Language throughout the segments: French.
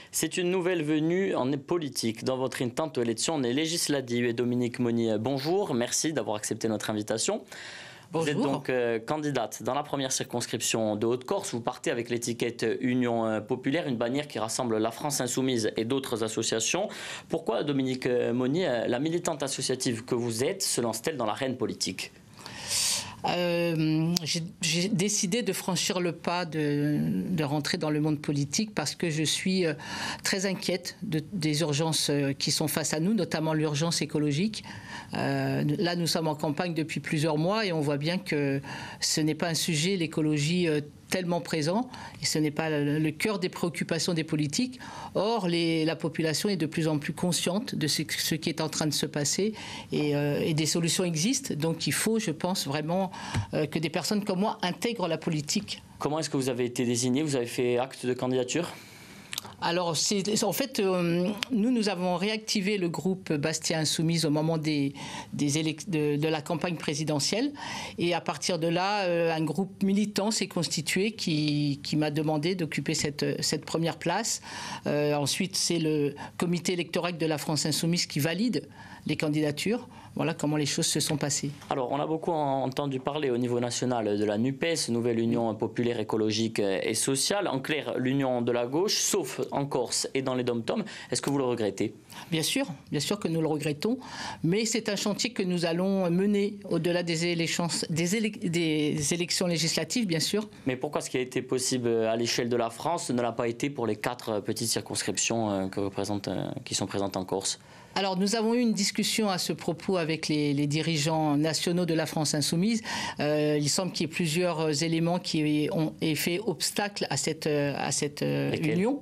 C'est une nouvelle venue en politique dans votre intente élection législative. Et Dominique Monnier, bonjour, merci d'avoir accepté notre invitation. Bonjour. Vous êtes donc candidate dans la première circonscription de Haute-Corse. Vous partez avec l'étiquette Union Populaire, une bannière qui rassemble la France Insoumise et d'autres associations. Pourquoi, Dominique Monnier, la militante associative que vous êtes se lance-t-elle dans l'arène politique ? J'ai décidé de franchir le pas de rentrer dans le monde politique parce que je suis très inquiète des urgences qui sont face à nous, notamment l'urgence écologique. Là, nous sommes en campagne depuis plusieurs mois et on voit bien que ce n'est pas un sujet, l'écologie, tellement présent, et ce n'est pas le cœur des préoccupations des politiques. Or, la population est de plus en plus consciente de ce qui est en train de se passer et des solutions existent. Donc il faut, je pense, vraiment que des personnes comme moi intègrent la politique. Comment est-ce que vous avez été désigné ? Vous avez fait acte de candidature ? Alors, en fait, nous avons réactivé le groupe Bastia Insoumise au moment de la campagne présidentielle. Et à partir de là, un groupe militant s'est constitué qui m'a demandé d'occuper cette première place. Ensuite, c'est le comité électoral de la France Insoumise qui valide les candidatures. Voilà comment les choses se sont passées. Alors, on a beaucoup entendu parler au niveau national de la NUPES, Nouvelle Union Populaire Écologique et Sociale. En clair, l'union de la gauche, sauf en Corse et dans les DOM-TOM. Est-ce que vous le regrettez ? Bien sûr que nous le regrettons. Mais c'est un chantier que nous allons mener au-delà des élections législatives, bien sûr. Mais pourquoi ce qui a été possible à l'échelle de la France ne l'a pas été pour les 4 petites circonscriptions qui sont présentes en Corse ? Alors, nous avons eu une discussion à ce propos avec les dirigeants nationaux de la France Insoumise. Il semble qu'il y ait plusieurs éléments qui ont fait obstacle à cette union.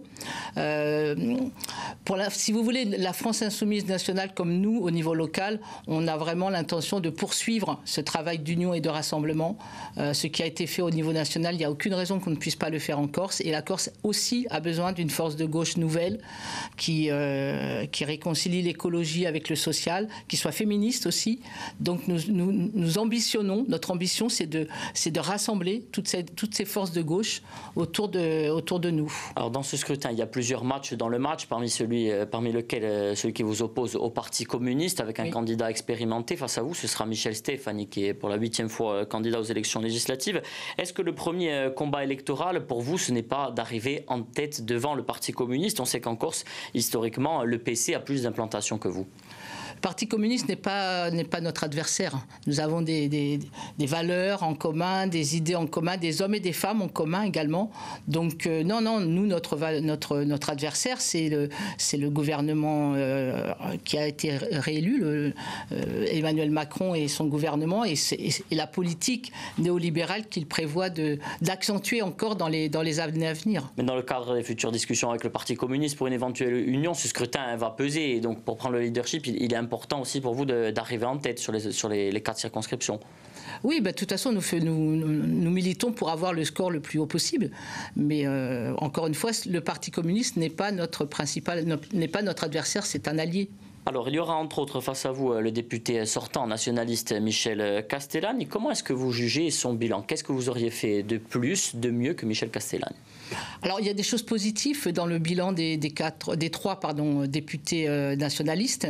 Si vous voulez, la France Insoumise nationale, comme nous, au niveau local, on a vraiment l'intention de poursuivre ce travail d'union et de rassemblement. Ce qui a été fait au niveau national, il n'y a aucune raison qu'on ne puisse pas le faire en Corse. Et la Corse aussi a besoin d'une force de gauche nouvelle qui réconcilie l'écologie avec le social, qui soit féministe aussi. Donc nous ambitionnons, notre ambition c'est de rassembler toutes ces forces de gauche autour de nous. Alors dans ce scrutin, il y a plusieurs matchs dans le match, parmi lequel celui qui vous oppose au Parti communiste avec un candidat expérimenté. Face à vous, ce sera Michel Stefani qui est pour la 8e fois candidat aux élections législatives. Est-ce que le premier combat électoral pour vous, ce n'est pas d'arriver en tête devant le Parti communiste ? On sait qu'en Corse, historiquement, le PC a plus d'implantation que vous. Le Parti communiste n'est pas notre adversaire. Nous avons des valeurs en commun, des idées en commun, des hommes et des femmes en commun également. Donc non, nous, notre adversaire, c'est le gouvernement qui a été réélu, Emmanuel Macron et son gouvernement, et la politique néolibérale qu'il prévoit d'accentuer encore dans les années à venir. Mais dans le cadre des futures discussions avec le Parti communiste pour une éventuelle union, ce scrutin va peser. Et donc pour prendre le leadership, il est important aussi pour vous d'arriver en tête sur les 4 circonscriptions. Oui, de toute façon, nous militons pour avoir le score le plus haut possible. Mais encore une fois, le Parti communiste n'est pas notre adversaire, c'est un allié. Alors, il y aura entre autres face à vous le député sortant nationaliste Michel Castellani. Comment est-ce que vous jugez son bilan ? Qu'est-ce que vous auriez fait de plus, de mieux que Michel Castellani ? Alors, il y a des choses positives dans le bilan des 3 députés nationalistes.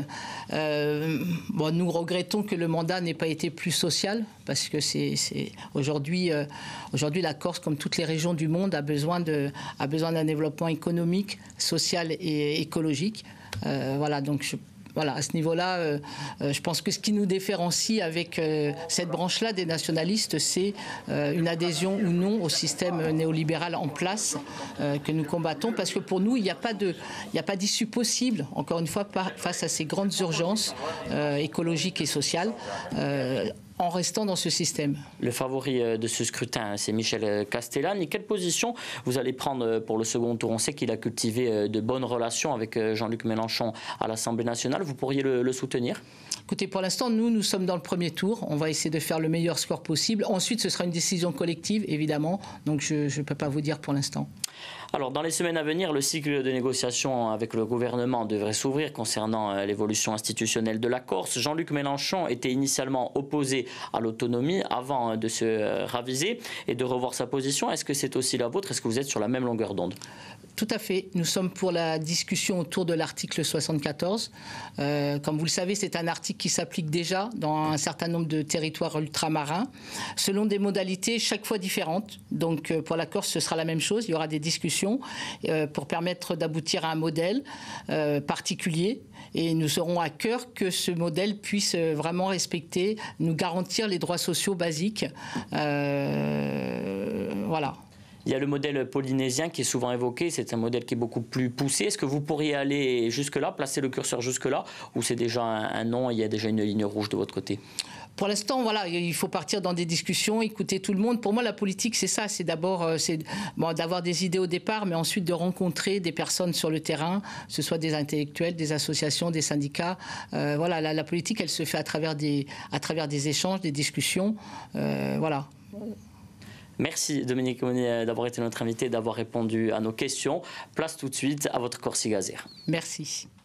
Nous regrettons que le mandat n'ait pas été plus social, parce que aujourd'hui, la Corse, comme toutes les régions du monde, a besoin d'un développement économique, social et écologique. À ce niveau-là, je pense que ce qui nous différencie avec cette branche-là des nationalistes, c'est une adhésion ou non au système néolibéral en place que nous combattons. Parce que pour nous, il n'y a pas d'issue possible, encore une fois, face à ces grandes urgences écologiques et sociales. En restant dans ce système. Le favori de ce scrutin, c'est Michel Castellani. Quelle position vous allez prendre pour le second tour ? On sait qu'il a cultivé de bonnes relations avec Jean-Luc Mélenchon à l'Assemblée nationale. Vous pourriez le soutenir ? Écoutez, pour l'instant, nous sommes dans le premier tour. On va essayer de faire le meilleur score possible. Ensuite, ce sera une décision collective, évidemment. Donc, je ne peux pas vous dire pour l'instant. Alors, dans les semaines à venir, le cycle de négociations avec le gouvernement devrait s'ouvrir concernant l'évolution institutionnelle de la Corse. Jean-Luc Mélenchon était initialement opposé à l'autonomie avant de se raviser et de revoir sa position. Est-ce que c'est aussi la vôtre ? Est-ce que vous êtes sur la même longueur d'onde ? Tout à fait. Nous sommes pour la discussion autour de l'article 74. Comme vous le savez, c'est un article qui s'applique déjà dans un certain nombre de territoires ultramarins, selon des modalités chaque fois différentes. Donc pour la Corse, ce sera la même chose. Il y aura des discussions pour permettre d'aboutir à un modèle particulier. Et nous aurons à cœur que ce modèle puisse vraiment respecter, nous garantir les droits sociaux basiques. Voilà. Il y a le modèle polynésien qui est souvent évoqué, c'est un modèle qui est beaucoup plus poussé. Est-ce que vous pourriez aller jusque-là, placer le curseur jusque-là, ou c'est déjà un non, il y a déjà une ligne rouge de votre côté? Pour l'instant, voilà, il faut partir dans des discussions, écouter tout le monde. Pour moi, la politique, c'est ça, c'est d'abord d'avoir des idées au départ, mais ensuite de rencontrer des personnes sur le terrain, que ce soit des intellectuels, des associations, des syndicats. Voilà, la politique, elle se fait à travers des échanges, des discussions. Voilà. Merci Dominique Monnier d'avoir été notre invité, d'avoir répondu à nos questions. Place tout de suite à votre Corsica Zère. Merci.